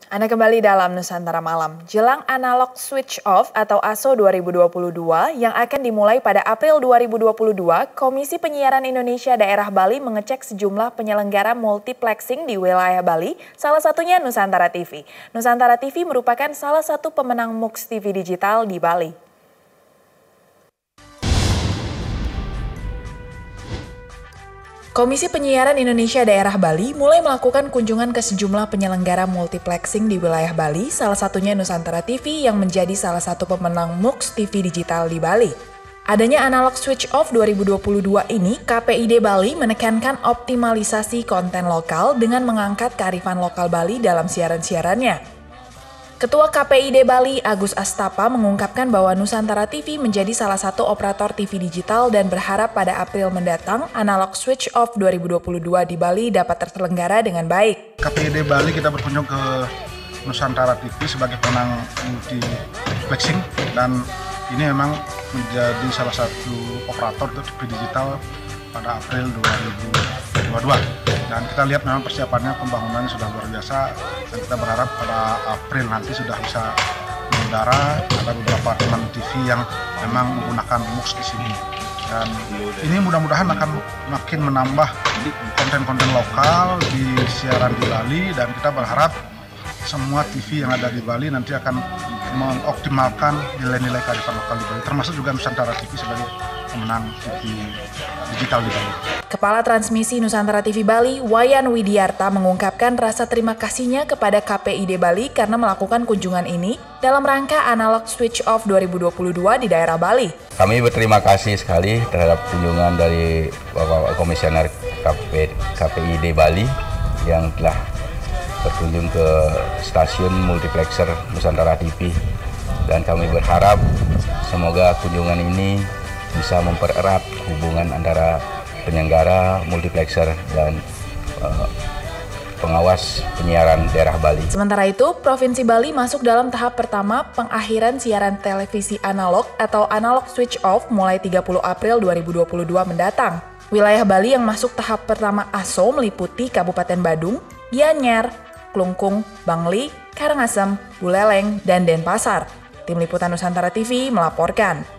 Anda kembali dalam Nusantara Malam. Jelang analog switch off atau ASO 2022 yang akan dimulai pada April 2022, Komisi Penyiaran Indonesia Daerah Bali mengecek sejumlah penyelenggara multiplexing di wilayah Bali, salah satunya Nusantara TV. Nusantara TV merupakan salah satu pemenang MUX TV digital di Bali. Komisi Penyiaran Indonesia Daerah Bali mulai melakukan kunjungan ke sejumlah penyelenggara multiplexing di wilayah Bali, salah satunya Nusantara TV yang menjadi salah satu pemenang MUX TV digital di Bali. Adanya analog switch off 2022 ini, KPID Bali menekankan optimalisasi konten lokal dengan mengangkat kearifan lokal Bali dalam siaran-siarannya. Ketua KPID Bali, Agus Astapa, mengungkapkan bahwa Nusantara TV menjadi salah satu operator TV digital dan berharap pada April mendatang, analog switch off 2022 di Bali dapat terselenggara dengan baik. KPID Bali kita berkunjung ke Nusantara TV sebagai pemenang multiplexing dan ini memang menjadi salah satu operator TV digital pada April 2022. Dan kita lihat memang persiapannya, pembangunannya sudah luar biasa dan kita berharap pada April nanti sudah bisa mengudara. Ada beberapa teman TV yang memang menggunakan MUX di sini. Dan ini mudah-mudahan akan makin menambah konten-konten lokal di siaran di Bali dan kita berharap semua TV yang ada di Bali nanti akan mengoptimalkan nilai-nilai kearifan lokal di Bali, termasuk juga Nusantara TV sebagai pemenang TV digital di Bali. Kepala Transmisi Nusantara TV Bali, Wayan Widiarta, mengungkapkan rasa terima kasihnya kepada KPID Bali karena melakukan kunjungan ini dalam rangka analog switch off 2022 di daerah Bali. Kami berterima kasih sekali terhadap kunjungan dari Bapak Komisioner KPID Bali yang telah berkunjung ke stasiun multiplexer Nusantara TV. Dan kami berharap semoga kunjungan ini bisa mempererat hubungan antara penyelenggara multiplexer dan pengawas penyiaran daerah Bali. Sementara itu, Provinsi Bali masuk dalam tahap pertama pengakhiran siaran televisi analog atau analog switch off mulai 30 April 2022 mendatang. Wilayah Bali yang masuk tahap pertama ASO meliputi Kabupaten Badung, Gianyar, Klungkung, Bangli, Karangasem, Buleleng, dan Denpasar. Tim Liputan Nusantara TV melaporkan.